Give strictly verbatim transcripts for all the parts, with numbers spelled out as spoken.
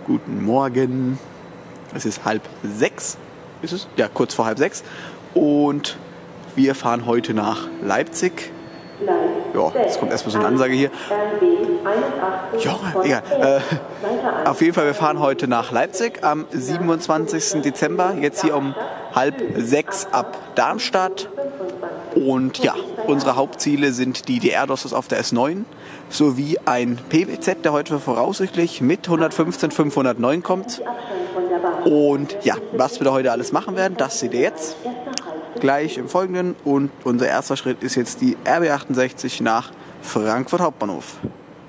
Guten Morgen. Es ist halb sechs. Ist es? Ja, kurz vor halb sechs. Und wir fahren heute nach Leipzig. Ja, jetzt kommt erstmal so eine Ansage hier. Ja, egal. Äh, auf jeden Fall, wir fahren heute nach Leipzig am siebenundzwanzigsten Dezember. Jetzt hier um halb sechs ab Darmstadt. Und ja, unsere Hauptziele sind die D R-Dostos auf der S neun sowie ein P B Z, der heute voraussichtlich mit hundertfünfzehn fünfhundertneun kommt. Und ja, was wir da heute alles machen werden, das seht ihr jetzt gleich im Folgenden. Und unser erster Schritt ist jetzt die R B achtundsechzig nach Frankfurt Hauptbahnhof.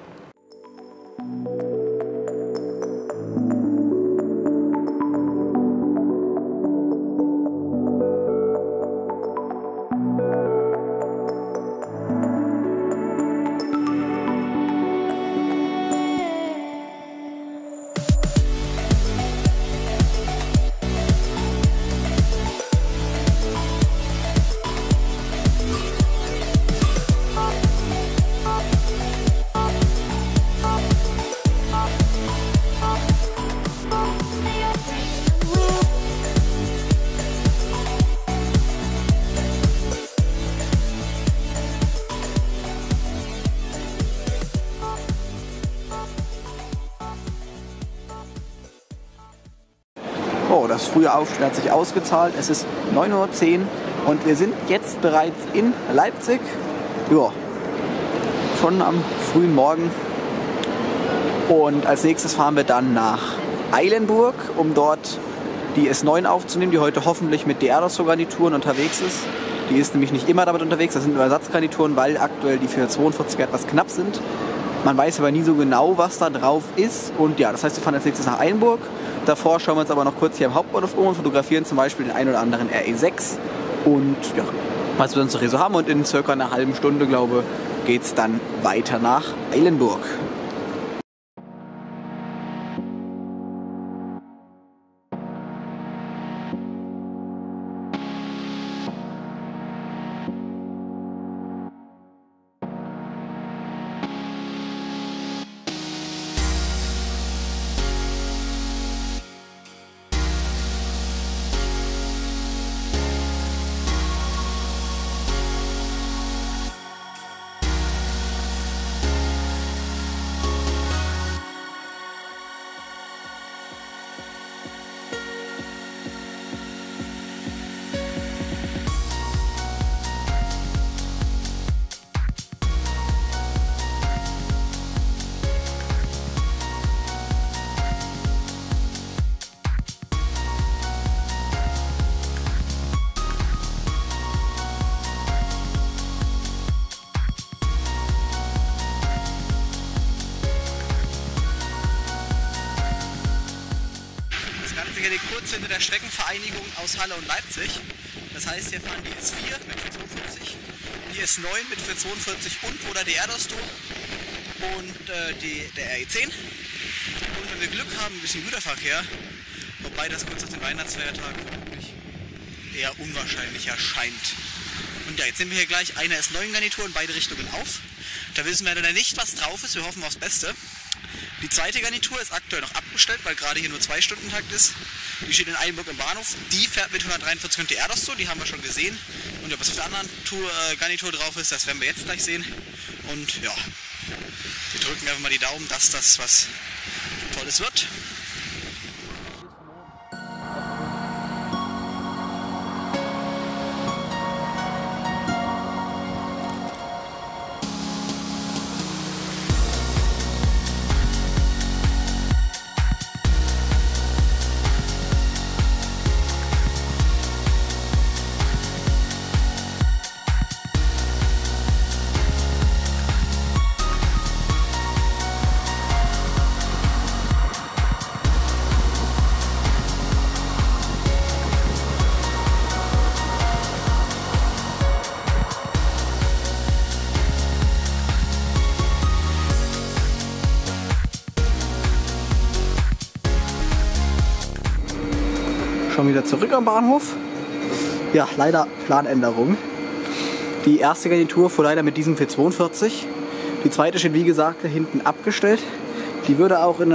Oh, das frühe Aufstehen hat sich ausgezahlt. Es ist neun Uhr zehn und wir sind jetzt bereits in Leipzig. Ja, schon am frühen Morgen. Und als nächstes fahren wir dann nach Eilenburg, um dort die S neun aufzunehmen, die heute hoffentlich mit D R-Dosto-Garnituren unterwegs ist. Die ist nämlich nicht immer damit unterwegs, das sind nur Ersatzgarnituren, weil aktuell die vierhundertzweiundvierzig etwas knapp sind. Man weiß aber nie so genau, was da drauf ist. Und ja, das heißt, wir fahren als nächstes nach Eilenburg. Davor schauen wir uns aber noch kurz hier am Hauptbahnhof um und fotografieren zum Beispiel den ein oder anderen R E sechs. Und ja, was wir sonst noch hier so haben. Und in circa einer halben Stunde, glaube ich, geht es dann weiter nach Eilenburg. Hier die Kurzhände der Streckenvereinigung aus Halle und Leipzig. Das heißt, wir fahren die S vier mit vierhundertzweiundvierzig, die S neun mit vierhundertzweiundvierzig und oder D R-Dosto und äh, die, der R E zehn. Und wenn wir Glück haben, ein bisschen Güterverkehr, wobei das kurz nach dem Weihnachtsfeiertag eher unwahrscheinlich erscheint. Und ja, jetzt nehmen wir hier gleich eine S neun Garnitur in beide Richtungen auf. Da wissen wir leider nicht, was drauf ist, wir hoffen aufs Beste. Die zweite Garnitur ist aktuell noch abgestellt, weil gerade hier nur zwei Stunden Takt ist. Die steht in Eilenburg im Bahnhof. Die fährt mit hundertdreiundvierzig und D R-Dosto, die haben wir schon gesehen. Und ja, was auf der anderen Tour, äh, Garnitur drauf ist, das werden wir jetzt gleich sehen. Und ja, wir drücken einfach mal die Daumen, dass das was Tolles wird. Schon wieder zurück am Bahnhof. Ja, leider Planänderung. Die erste Garnitur fuhr leider mit diesem vierhundertzweiundvierzig. Die zweite steht wie gesagt da hinten abgestellt. Die würde auch in einer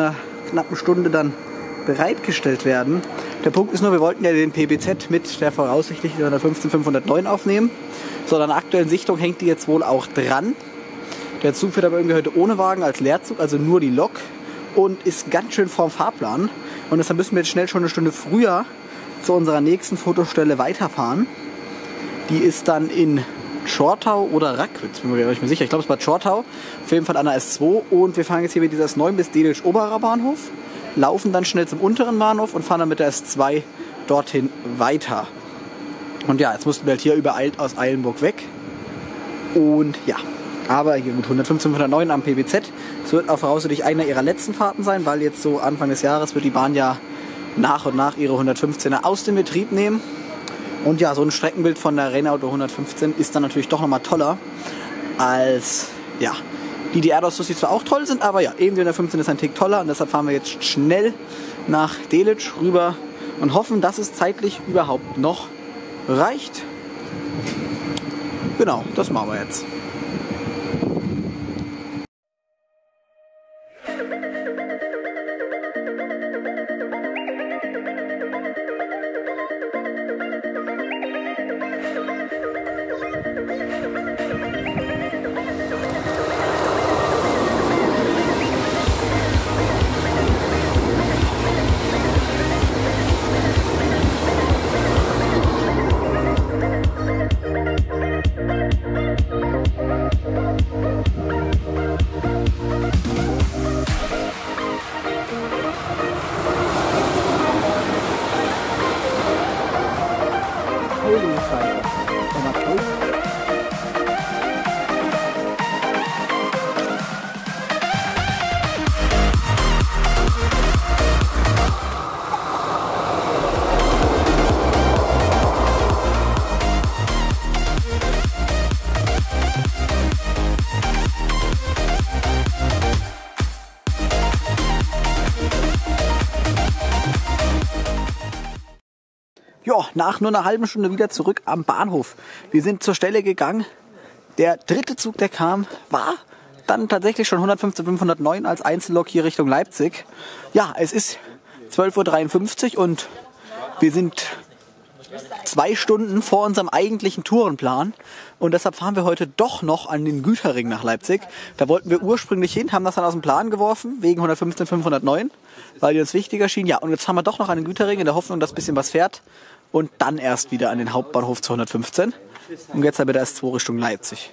knappen Stunde dann bereitgestellt werden. Der Punkt ist nur, wir wollten ja den P B Z mit der voraussichtlichen hundertfünfzehn fünfhundertneun aufnehmen. So, an der aktuellen Sichtung hängt die jetzt wohl auch dran. Der Zug fährt aber irgendwie heute ohne Wagen als Leerzug, also nur die Lok, und ist ganz schön vorm Fahrplan. Und deshalb müssen wir jetzt schnell schon eine Stunde früher zu unserer nächsten Fotostelle weiterfahren. Die ist dann in Schortau oder Rackwitz, bin mir gar nicht mehr sicher. Ich glaube, es war Schortau. Auf jeden Fall an der S zwei. Und wir fahren jetzt hier mit dieser S neun bis Delitzsch Oberer Bahnhof, laufen dann schnell zum unteren Bahnhof und fahren dann mit der S zwei dorthin weiter. Und ja, jetzt mussten wir halt hier übereilt aus Eilenburg weg. Und ja, aber hier gut hundertfünfzehn fünfhundertneun am P B Z. Es wird auch voraussichtlich einer ihrer letzten Fahrten sein, weil jetzt so Anfang des Jahres wird die Bahn ja nach und nach ihre hundertfünfzehner aus dem Betrieb nehmen. Und ja, so ein Streckenbild von der Rennauto hundertfünfzehn ist dann natürlich doch nochmal toller als ja, die D R-Dostos, die zwar auch toll sind, aber ja, eben die hundertfünfzehn ist ein Tick toller und deshalb fahren wir jetzt schnell nach Delitzsch rüber und hoffen, dass es zeitlich überhaupt noch reicht. Genau, das machen wir jetzt. Ja, nach nur einer halben Stunde wieder zurück am Bahnhof. Wir sind zur Stelle gegangen. Der dritte Zug, der kam, war dann tatsächlich schon hundertfünfzehn fünfhundertneun als Einzellok hier Richtung Leipzig. Ja, es ist zwölf Uhr dreiundfünfzig und wir sind zwei Stunden vor unserem eigentlichen Tourenplan. Und deshalb fahren wir heute doch noch an den Güterring nach Leipzig. Da wollten wir ursprünglich hin, haben das dann aus dem Plan geworfen, wegen hundertfünfzehn fünfhundertneun, weil die uns wichtiger schien. Ja, und jetzt fahren wir doch noch an den Güterring in der Hoffnung, dass ein bisschen was fährt. Und dann erst wieder an den Hauptbahnhof zu hundertfünfzehn. Und jetzt halt mit der S zwei Richtung Leipzig.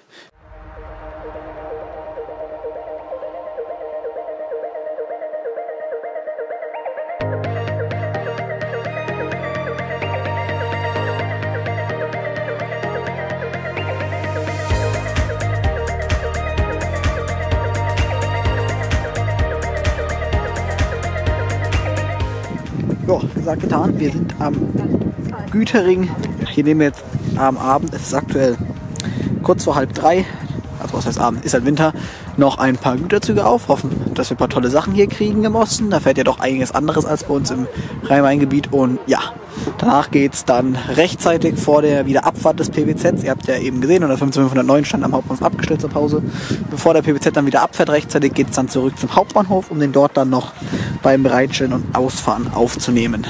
Ja, gesagt, getan. Wir sind am Güterring. Hier nehmen wir jetzt am Abend, es ist aktuell kurz vor halb drei, also was heißt Abend, ist halt Winter, noch ein paar Güterzüge auf. Hoffen, dass wir ein paar tolle Sachen hier kriegen im Osten. Da fährt ja doch einiges anderes als bei uns im Rhein-Main-Gebiet. Und ja, danach geht es dann rechtzeitig vor der Wiederabfahrt des P B Zs. Ihr habt ja eben gesehen, hundertfünfzehn fünfhundertneun stand am Hauptbahnhof abgestellt zur Pause. Bevor der P B Z dann wieder abfährt, rechtzeitig geht es dann zurück zum Hauptbahnhof, um den dort dann noch beim Bereitstellen und Ausfahren aufzunehmen.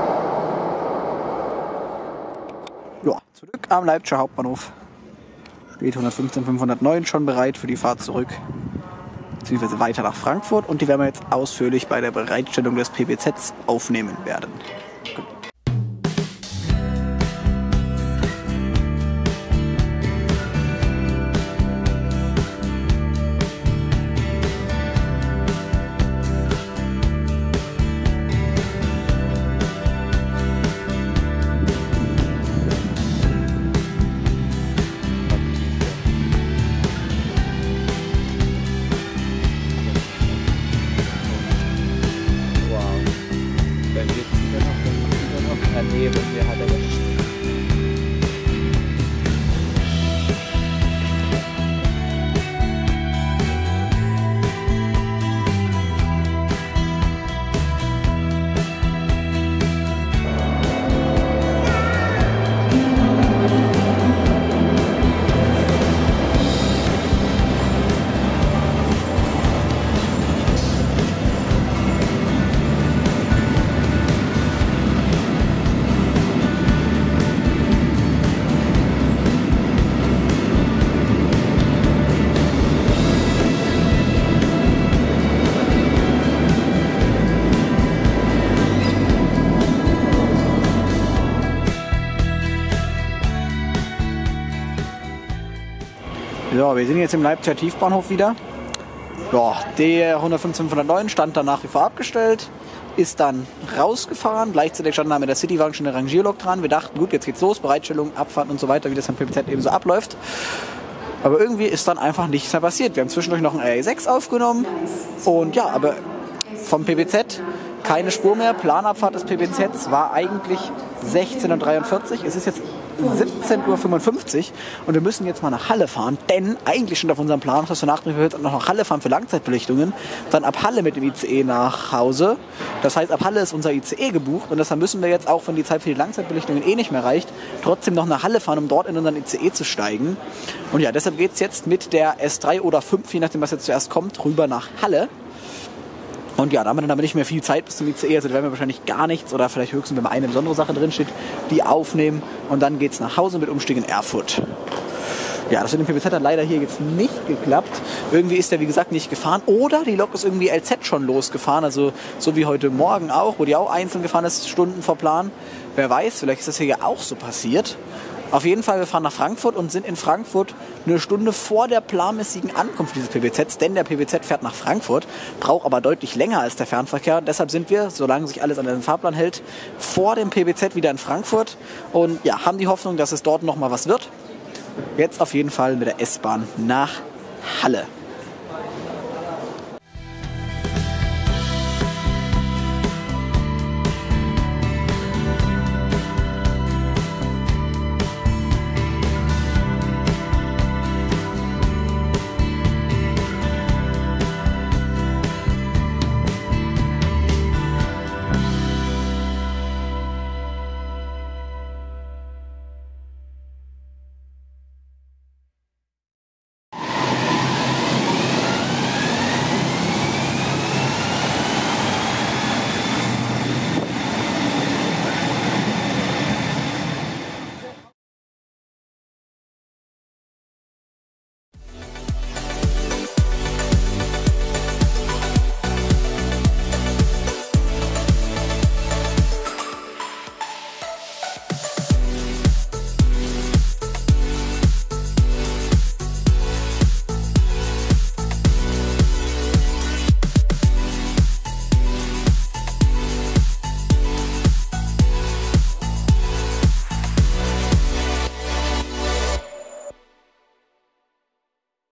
Zurück am Leipziger Hauptbahnhof. Steht hundertfünfzehn fünfhundertneun schon bereit für die Fahrt zurück, beziehungsweise weiter nach Frankfurt. Und die werden wir jetzt ausführlich bei der Bereitstellung des P B Zs aufnehmen werden. Ja, wir sind jetzt im Leipziger Tiefbahnhof wieder. Ja, der hundertfünfzehn fünfhundertneun stand dann nach wie vor abgestellt, ist dann rausgefahren. Gleichzeitig stand da mit der Citywagen schon eine Rangierlok dran. Wir dachten, gut, jetzt geht's los, Bereitstellung, Abfahrt und so weiter, wie das am P B Z eben so abläuft. Aber irgendwie ist dann einfach nichts mehr passiert. Wir haben zwischendurch noch ein R E sechs aufgenommen und ja, aber vom P B Z keine Spur mehr. Planabfahrt des P B Z war eigentlich sechzehn Uhr dreiundvierzig. Es ist jetzt siebzehn Uhr fünfundfünfzig und wir müssen jetzt mal nach Halle fahren, denn eigentlich schon auf unserem Plan, dass wir nach jetzt noch nach Halle fahren für Langzeitbelichtungen, dann ab Halle mit dem I C E nach Hause. Das heißt, ab Halle ist unser I C E gebucht und deshalb müssen wir jetzt, auch wenn die Zeit für die Langzeitbelichtungen eh nicht mehr reicht, trotzdem noch nach Halle fahren, um dort in unseren I C E zu steigen. Und ja, deshalb geht es jetzt mit der S drei oder fünf, je nachdem was jetzt zuerst kommt, rüber nach Halle. Und ja, da haben wir dann aber nicht mehr viel Zeit bis zum I C E, also da werden wir wahrscheinlich gar nichts oder vielleicht höchstens, wenn mal eine besondere Sache drin steht, die aufnehmen und dann geht's nach Hause mit Umstieg in Erfurt. Ja, das mit dem P B Z hat leider hier jetzt nicht geklappt. Irgendwie ist der, wie gesagt, nicht gefahren. Oder die Lok ist irgendwie L Z schon losgefahren, also so wie heute Morgen auch, wo die auch einzeln gefahren ist, Stunden vor Plan. Wer weiß, vielleicht ist das hier ja auch so passiert. Auf jeden Fall, wir fahren nach Frankfurt und sind in Frankfurt eine Stunde vor der planmäßigen Ankunft dieses P B Zs, denn der P B Z fährt nach Frankfurt, braucht aber deutlich länger als der Fernverkehr. Deshalb sind wir, solange sich alles an den Fahrplan hält, vor dem P B Z wieder in Frankfurt und ja, haben die Hoffnung, dass es dort nochmal was wird. Jetzt auf jeden Fall mit der S-Bahn nach Halle.